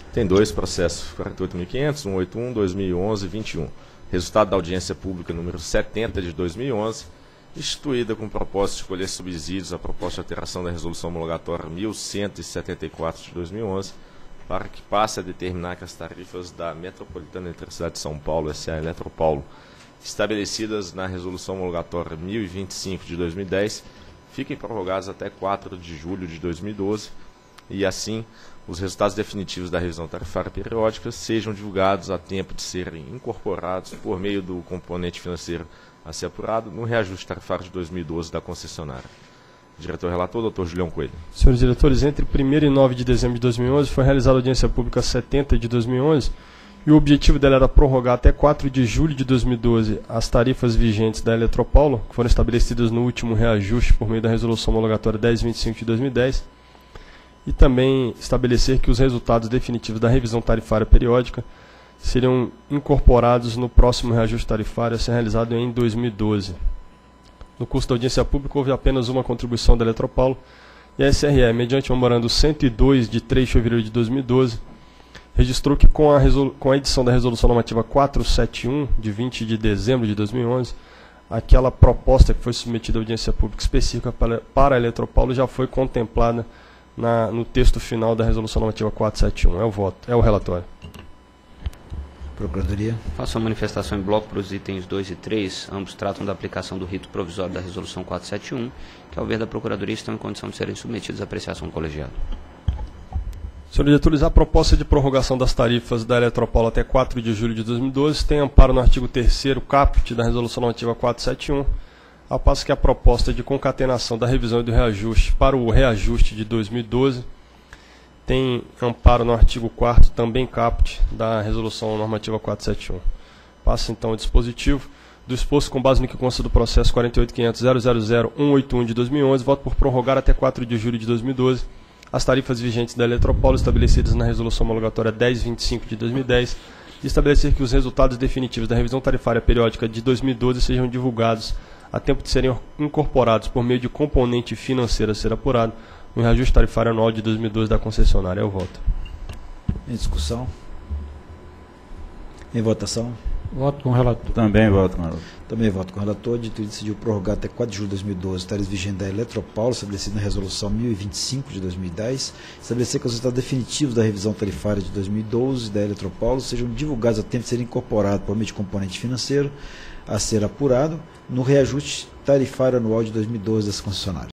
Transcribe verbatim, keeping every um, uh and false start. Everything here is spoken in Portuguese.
Tem dois processos, quarenta e oito mil e quinhentos, cento e oitenta e um, dois mil e onze e vinte e um. Resultado da audiência pública número setenta de dois mil e onze, instituída com o propósito de escolher subsídios à proposta de alteração da resolução homologatória mil cento e setenta e quatro de dois mil e onze, para que passe a determinar que as tarifas da Metropolitana de Eletricidade de São Paulo, S A Eletropaulo, estabelecidas na resolução homologatória mil e vinte e cinco de dois mil e dez, fiquem prorrogadas até quatro de julho de dois mil e doze, e assim os resultados definitivos da revisão tarifária periódica sejam divulgados a tempo de serem incorporados por meio do componente financeiro a ser apurado no reajuste tarifário de dois mil e doze da concessionária. Diretor-relator, doutor Julião Coelho. Senhores diretores, entre primeiro e nove de dezembro de dois mil e onze foi realizada a audiência pública setenta de dois mil e onze e o objetivo dela era prorrogar até quatro de julho de dois mil e doze as tarifas vigentes da Eletropaulo, que foram estabelecidas no último reajuste por meio da resolução homologatória dez vinte e cinco de dois mil e dez, e também estabelecer que os resultados definitivos da revisão tarifária periódica seriam incorporados no próximo reajuste tarifário a ser realizado em dois mil e doze. No curso da audiência pública houve apenas uma contribuição da Eletropaulo e a S R E, mediante o memorando cento e dois de três de fevereiro de dois mil e doze, registrou que com a, com a edição da resolução normativa quatrocentos e setenta e um, de vinte de dezembro de dois mil e onze, aquela proposta que foi submetida à audiência pública específica para, para a Eletropaulo já foi contemplada na, no texto final da resolução normativa quatrocentos e setenta e um. É o voto, é o relatório. Procuradoria. Faço a manifestação em bloco para os itens dois e três, ambos tratam da aplicação do rito provisório da resolução quatrocentos e setenta e um, que ao ver da Procuradoria estão em condição de serem submetidos à apreciação do colegiado. Senhores diretores, a proposta de prorrogação das tarifas da Eletropaulo até quatro de julho de dois mil e doze tem amparo no artigo terceiro caput da resolução normativa quatrocentos e setenta e um, ao passo que a proposta de concatenação da revisão e do reajuste para o reajuste de dois mil e doze tem amparo no artigo quarto, também caput, da resolução normativa quatrocentos e setenta e um. Passa então o dispositivo. Do exposto com base no que consta do processo quarenta e oito mil quinhentos ponto zero zero zero ponto cento e oitenta e um de dois mil e onze, voto por prorrogar até quatro de julho de dois mil e doze as tarifas vigentes da Eletropaulo estabelecidas na resolução homologatória dez vinte e cinco de dois mil e dez e estabelecer que os resultados definitivos da revisão tarifária periódica de dois mil e doze sejam divulgados a tempo de serem incorporados por meio de componente financeiro a ser apurado no reajuste tarifário anual de dois mil e doze da concessionária. É o voto. Em discussão? Em votação? Voto com o relator. Também voto com o relator. Também voto com o relator. Dito isso, decidiu prorrogar até quatro de julho de dois mil e doze tarifas vigentes da Eletropaulo, estabelecido na resolução mil e vinte e cinco de dois mil e dez, estabelecer que os resultados definitivos da revisão tarifária de dois mil e doze da Eletropaulo sejam divulgados a tempo de serem incorporados por meio de componente financeiro a ser apurado no reajuste tarifário anual de dois mil e doze das concessionárias.